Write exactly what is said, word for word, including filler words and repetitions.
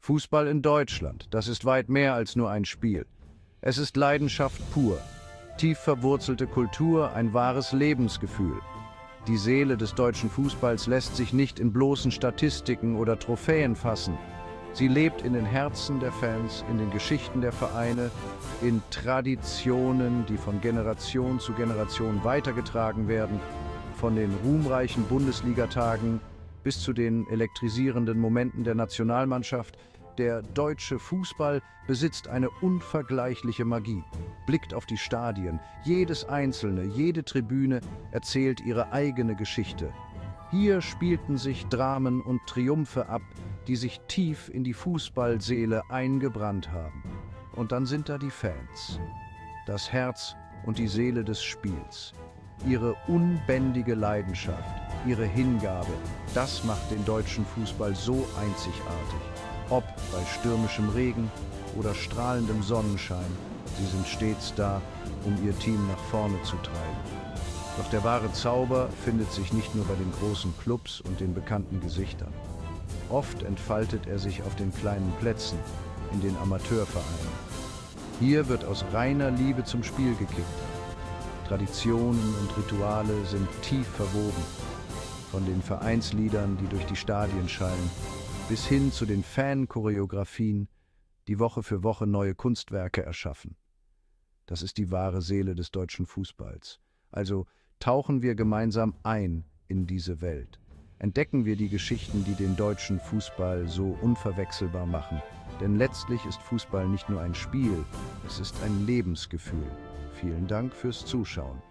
Fußball in Deutschland, das ist weit mehr als nur ein Spiel. Es ist Leidenschaft pur, tief verwurzelte Kultur, ein wahres Lebensgefühl. Die Seele des deutschen Fußballs lässt sich nicht in bloßen Statistiken oder Trophäen fassen. Sie lebt in den Herzen der Fans, in den Geschichten der Vereine, in Traditionen, die von Generation zu Generation weitergetragen werden, von den ruhmreichen Bundesligatagen bis zu den elektrisierenden Momenten der Nationalmannschaft. Der deutsche Fußball besitzt eine unvergleichliche Magie, blickt auf die Stadien. Jedes einzelne, jede Tribüne erzählt ihre eigene Geschichte. Hier spielten sich Dramen und Triumphe ab, die sich tief in die Fußballseele eingebrannt haben. Und dann sind da die Fans, das Herz und die Seele des Spiels. Ihre unbändige Leidenschaft, ihre Hingabe, das macht den deutschen Fußball so einzigartig. Ob bei stürmischem Regen oder strahlendem Sonnenschein, sie sind stets da, um ihr Team nach vorne zu treiben. Doch der wahre Zauber findet sich nicht nur bei den großen Clubs und den bekannten Gesichtern. Oft entfaltet er sich auf den kleinen Plätzen, in den Amateurvereinen. Hier wird aus reiner Liebe zum Spiel gekickt. Traditionen und Rituale sind tief verwoben, von den Vereinsliedern, die durch die Stadien schallen, bis hin zu den Fan-Choreografien, die Woche für Woche neue Kunstwerke erschaffen. Das ist die wahre Seele des deutschen Fußballs. Also tauchen wir gemeinsam ein in diese Welt. Entdecken wir die Geschichten, die den deutschen Fußball so unverwechselbar machen. Denn letztlich ist Fußball nicht nur ein Spiel, es ist ein Lebensgefühl. Vielen Dank fürs Zuschauen.